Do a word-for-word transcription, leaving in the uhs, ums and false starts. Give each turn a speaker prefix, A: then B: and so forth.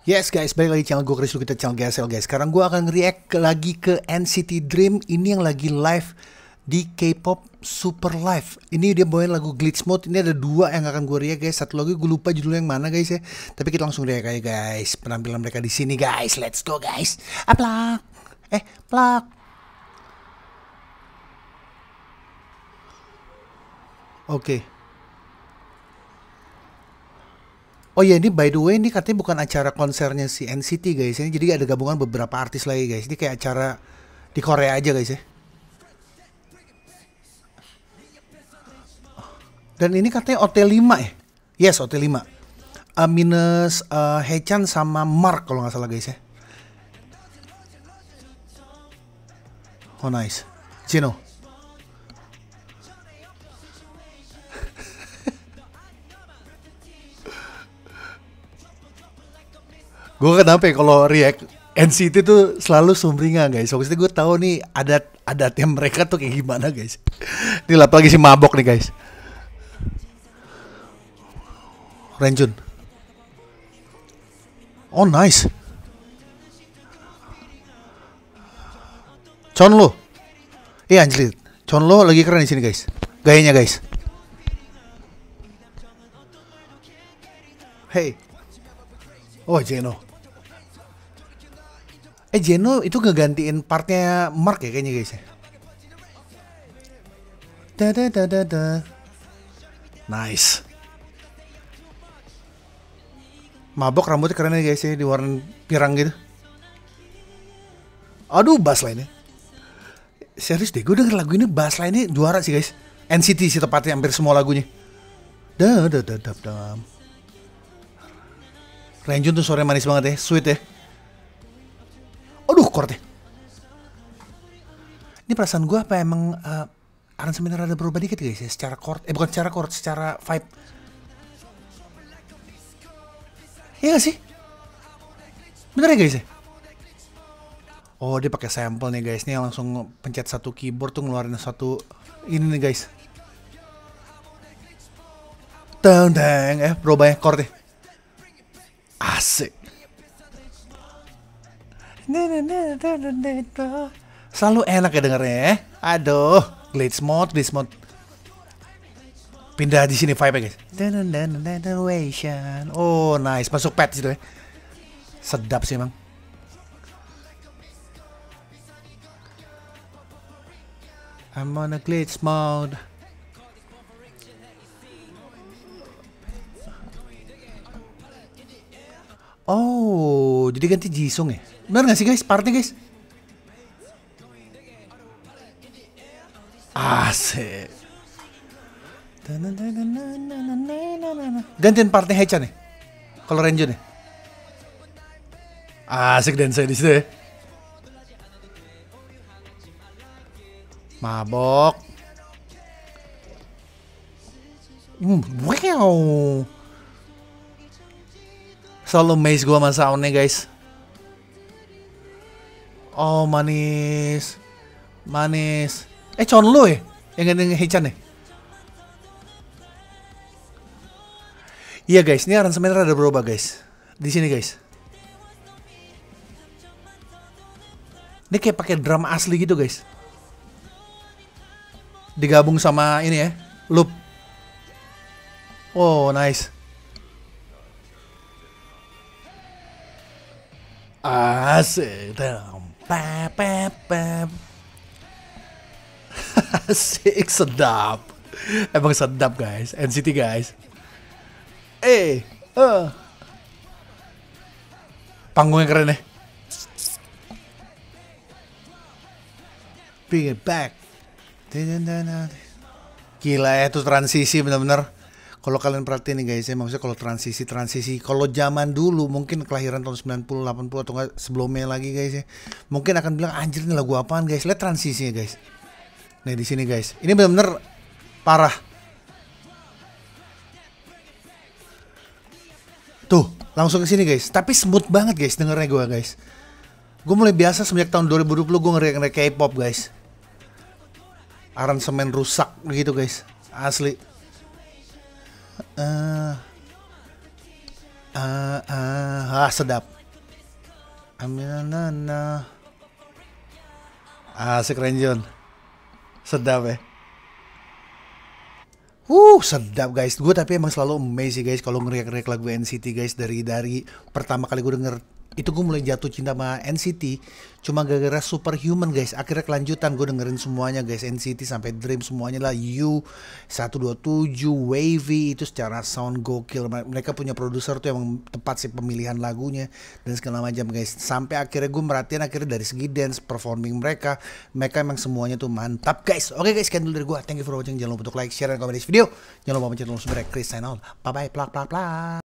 A: Yes guys, balik lagi channel gue Chris, kita channel G S L guys. Sekarang gue akan react lagi ke N C T Dream. Ini yang lagi live di K-pop Super Live. Ini dia bawain lagu Glitch Mode. Ini ada dua yang akan gue react guys. Satu lagi gue lupa judulnya yang mana guys ya. Tapi kita langsung react aja guys. Penampilan mereka di sini guys. Let's go guys. Aplak. Eh, plak. Oke. Okay. Oh ya, ini by the way, ini katanya bukan acara konsernya si N C T guys. Ini jadi ada gabungan beberapa artis lagi guys. Ini kayak acara di Korea aja guys ya. Dan ini katanya O T lima ya. Yes, O T lima. Uh, minus uh, Haechan sama Mark kalau nggak salah guys ya. Oh nice. Jeno. Gue kenapa ya kalau react N C T tuh selalu sumringah guys. Maksudnya gue tahu nih adat-adatnya mereka tuh kayak gimana guys. Ini lagi si mabok nih guys. Renjun. Oh nice. Chonlo. Iya anjir. Chonlo lagi keren di sini guys. Gayanya guys. Hey. Oh Jeno. Eh Jeno itu ngegantiin partnya Mark ya kayaknya guys ya. Da da da da da. Nice. Mabok rambutnya keren ya guys ya, di warna pirang gitu. Aduh bass line-nya. Serius deh, gue denger lagu ini bass line-nya juara sih guys. N C T sih tepatnya hampir semua lagunya. Da da da da da. Renjun tuh suaranya manis banget ya, sweet ya. Aduh, chordnya. Ini perasaan gue apa emang uh, aransemennya rada berubah dikit guys ya, secara chord, eh bukan secara chord, secara vibe. Iya gak sih? Bener ya guys ya? Oh dia pakai sampel nih guys, nih langsung pencet satu keyboard tuh ngeluarin satu ini nih guys. Teng teng, eh berubah ya chordnya. Asik. Selalu enak ya dengernya ya. Aduh, glitch mode, glitch mode. Pindah di sini vibe ya guys. Oh nice, masuk pad situ ya. Sedap sih emang. I'm on a glitch mode. Oh, jadi ganti Jisung ya? Bener gak sih guys, partnya guys? Asik. Gantiin partnya Haechan nih. Kalau Renjun nih. Asik dance di situ ya. Mabok. Hmm, wow. Selalu maze gue sama soundnya guys. Oh manis. Manis. Eh Chonlo ya? Yang ganti Haechan ya? Iya guys, ini aransemennya rada berubah guys. Di sini guys. Ini kayak pakai drum asli gitu guys. Digabung sama ini ya, loop. Oh nice. Asik. Pep pep pep. Asik, sedap. Emang sedap guys, N C T guys. Eh, uh. Panggungnya keren ya. Bring it back. Gila ya tuh transisi bener-bener. Kalau kalian perhatiin nih guys ya, maksudnya kalau transisi-transisi, kalau zaman dulu mungkin kelahiran tahun sembilan puluh, delapan puluh atau enggak sebelumnya lagi guys ya, mungkin akan bilang anjir ini lagu apaan guys. Lihat transisinya guys. Nih di sini guys. Ini bener-bener parah. Tuh, langsung ke sini guys. Tapi smooth banget guys dengernya gue guys. Gue mulai biasa semenjak tahun dua ribu dua puluh gue ngeriak-ngeriak K-pop guys. Aransemen rusak gitu guys. Asli. Uh, uh, uh, ah sedap. Aminana. Asik Renjon. Sedap ya. Uh, sedap guys. Gue tapi emang selalu amazed sih guys kalau ngeriak-ngeriak lagu N C T guys, dari dari pertama kali gue denger itu gue mulai jatuh cinta sama N C T cuma gara-gara Superhuman guys. Akhirnya kelanjutan gue dengerin semuanya guys, N C T sampai Dream semuanya lah, U seratus dua puluh tujuh, Wavy itu secara sound gokil. Mereka punya produser tuh yang tepat sih pemilihan lagunya dan segala macam guys. Sampai akhirnya gue merhatiin akhirnya dari segi dance performing mereka, mereka emang semuanya tuh mantap guys. Oke guys, sekian dulu dari gue. Thank you for watching. Jangan lupa untuk like, share, dan komen di video. Jangan lupa pencet tombol subscribe. Chris sign out. Bye bye. Plak plak plak.